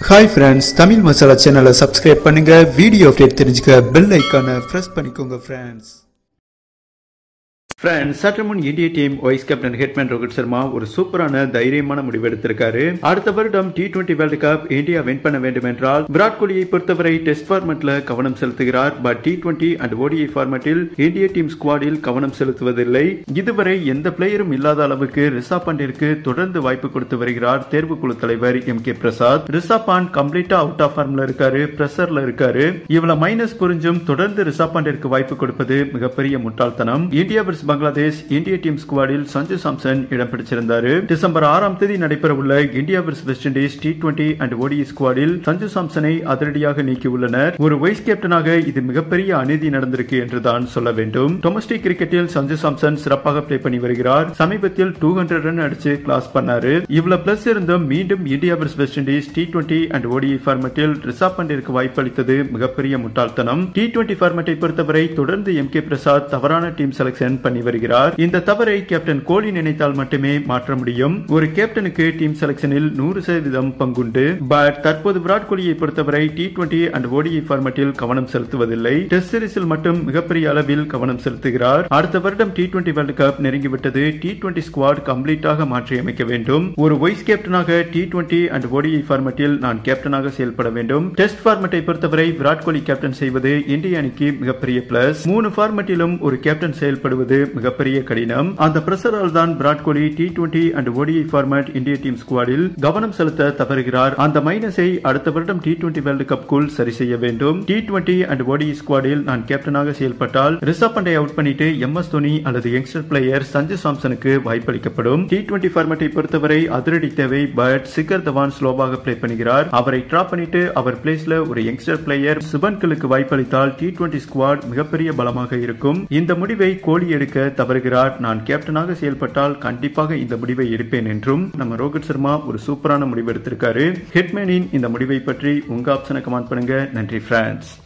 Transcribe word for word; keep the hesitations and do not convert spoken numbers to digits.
Hi friends, Tamil Masala channel subscribe பண்ணுங்க, video update தெரிஞ்சுக்க bell ஐகானை பிரஸ் பண்ணிக்கோங்க friends. Friends, சற்று முன் இந்திய team vice captain hitman Rohit Sharma ஒரு சூப்பரான தைரியமான முடிவு எடுத்திருக்காரு. அடுத்த வருடம் T twenty world cup India win பண்ண வேண்டும் என்றால் விராட் கோலியை பொறுத்தவரை டெஸ்ட் ஃபார்மேட்ல கவனம் செலுத்துகிறார். But T twenty and ODI ஃபார்மேட்டில் இந்திய டீம் ஸ்குவாடில் கவனம் செலுத்துவதில்லை. இதுவரை எந்த பிளேயரும் இல்லாத அளவுக்கு ரிஷப் பண்டிற்கு தொடர்ந்து வாய்ப்பு கொடுத்து வருகிறார் தேர்வுக்குழு தலைவர் எம் கே பிரசாத். ரிஷப் பண்ட் கம்ப்ளீட்டா அவுட் ஆஃப் ஃபார்ம்ல இருக்காரு, பிரஷர்ல இருக்காரு. இவ்வளவு மைனஸ் புரிஞ்சும் தொடர்ந்து ரிஷப் பண்டிற்கு வாய்ப்பு கொடுப்பது மிகப்பெரிய முட்டாள்தனம். இந்தியா வெர்சஸ் பங்களாதேஷ் இந்திய டீம் ஸ்குவாடில் சஞ்சு சாம்சன் இடம் பிடிச்சிருந்தாரு. டிசம்பர் ஆறாம் தேதி நடைபெறவுள்ள India versus West Indies T twenty and ODI ஸ்குவாடில் சஞ்சு சாம்சனை அதிரடியாக நீக்கியுள்ளனர். ஒரு வைஸ் கேப்டனாக இது மிகப்பெரிய அநீதி நடந்திருக்கு என்றுதான் சொல்ல வேண்டும். டொமஸ்டிக் கிரிக்கெட்டில் சஞ்சு சாம்சன் சிறப்பாக பிளே பண்ணி வருகிறார். சமீபத்தில் டூ ஹண்ட்ரட் ரன் அடிச்சு கிளாஸ் பண்ணாரு. இவ்வளவு பிளஸ் இருந்தும் மீண்டும் India versus West Indies T twenty and ODI ஃபார்மேட்டில் ரிஷப் பண்டிற்கு வாய்ப்பு அளித்தது மிகப்பெரிய முட்டாள்தனம். டி டுவெண்டி ஃபார்மேட்டை பொறுத்தவரை தொடர்ந்து எம் கே பிரசாத் தவறான டீம் செலக்ஷன் பண்ணி வருகிறார். இந்த தவறை கேப்டன் கோலி நினைத்தால் மட்டுமே மாற்ற முடியும். ஒரு கேப்டனுக்கு டீம் செலக்ஷனில் நூறு சதவீதம் பங்குண்டு. பட் தற்போது விராட் கோலியை பொறுத்தவரை டி டுவெண்டி அண்ட் ஓடிஐ ஃபார்மேட்டில் கவனம் செலுத்துவதில்லை. டெஸ்ட் சீரிஸில் மட்டும் மிகப்பெரிய அளவில் கவனம் செலுத்துகிறார். அடுத்த வருடம் டி டுவெண்டி வேர்ல்ட் கப் நெருங்கிவிட்டது. டி டுவெண்டி ஸ்குவாட் கம்ப்ளீட்டாக மாற்றி அமைக்க வேண்டும். ஒரு வைஸ் கேப்டனாக டி டுவெண்டி அண்ட் ஓடிஐ ஃபார்மேட்டில் நான் கேப்டனாக செயல்பட வேண்டும். டெஸ்ட் ஃபார்மேட்டை பொறுத்தவரை விராட் கோலி கேப்டன் செய்வது இந்திய அணிக்கு மிகப்பெரிய பிளஸ். மூணு ஃபார்மேட்டிலும் ஒரு கேப்டன் செயல்படுவது மிகப்பெரிய கடினம். அந்த பிரஷரால் தான் Virat Kohli T twenty and ODI format இந்திய டீம் ஸ்குவாடில் கவனம் செலுத்த தவறுகிறார். அந்த மைனஸை அடுத்த வருடம் டி டுவெண்டி வேர்ல்ட் கப்புக்குள் சரி செய்ய வேண்டும். டி டுவெண்டி அண்ட் ஓடிஐ ஸ்குவாடில் நான் கேப்டனாக செயல்பட்டால் ரிஷப் பண்டை அவுட் பண்ணிட்டு எம் எஸ் தோனி அல்லது யங்ஸ்டர் பிளேயர் சஞ்சு சாம்சனுக்கு வாய்ப்பளிக்கப்படும். டி டுவெண்டி ஃபார்மேட்டை பொறுத்தவரை அதிரடி தேவை. பட் சிக்கர் தவான் ஸ்லோவாக பிளே பண்ணுகிறார். அவரை டிராப் பண்ணிட்டு அவர் பிளேஸ்ல ஒரு யங்ஸ்டர் பிளேயர் சுபன் கிலுக்கு வாய்ப்பளித்தால் டி டுவெண்டி ஸ்குவாட் மிகப்பெரிய பலமாக இருக்கும். இந்த முடிவை கோலி எடுக்க தவறுகிறார். நான் கேப்டனாக செயல்பட்டால் கண்டிப்பாக இந்த முடிவை எடுப்பேன் என்றும் நம்ம ரோஹித் சர்மா ஒரு சூப்பரான முடிவு எடுத்திருக்காரு. ஹெட்மேனின் இந்த முடிவை பற்றி உங்க ஆப்ஷனை கமெண்ட் பண்ணுங்க. நன்றி பிரான்ஸ்.